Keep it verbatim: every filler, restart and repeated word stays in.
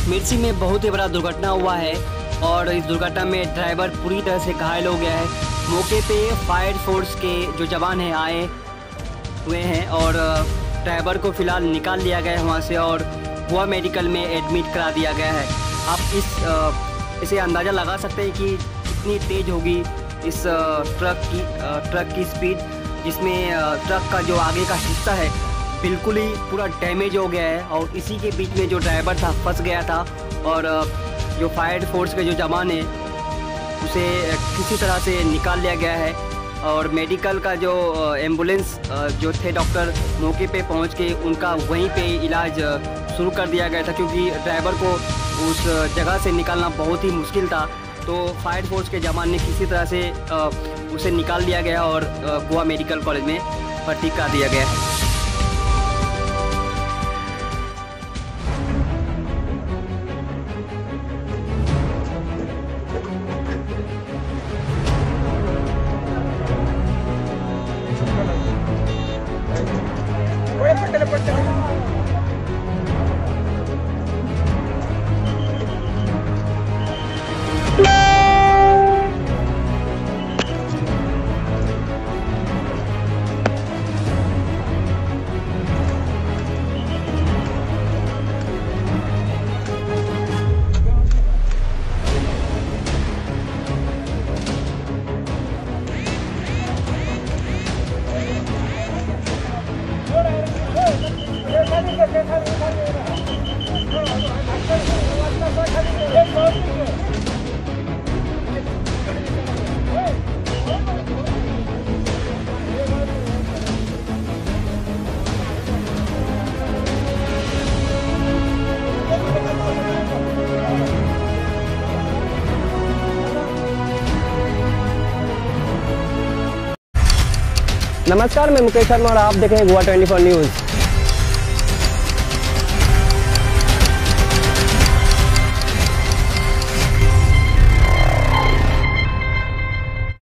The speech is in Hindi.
मिर्ची में बहुत ही बड़ा दुर्घटना हुआ है और इस दुर्घटना में ड्राइवर पूरी तरह से घायल हो गया है। मौके पे फायर फोर्स के जो जवान हैं आए हुए हैं और ड्राइवर को फ़िलहाल निकाल लिया गया है वहाँ से और गोवा मेडिकल में एडमिट करा दिया गया है। आप इस इसे अंदाज़ा लगा सकते हैं कि कितनी तेज़ होगी इस ट्रक की ट्रक की स्पीड, जिसमें ट्रक का जो आगे का हिस्सा है बिल्कुल ही पूरा डैमेज हो गया है और इसी के बीच में जो ड्राइवर था फंस गया था और जो फायर फोर्स के जो जवान है उसे किसी तरह से निकाल लिया गया है और मेडिकल का जो एम्बुलेंस जो थे डॉक्टर मौके पे पहुंच के उनका वहीं पे इलाज शुरू कर दिया गया था, क्योंकि ड्राइवर को उस जगह से निकालना बहुत ही मुश्किल था। तो फायर फोर्स के जवान ने किसी तरह से उसे निकाल लिया गया और गोवा मेडिकल कॉलेज में भर्ती करा दिया गया है। नमस्कार, मैं मुकेश शर्मा और आप देख रहे हैं गोवा ट्वेंटी फोर न्यूज़।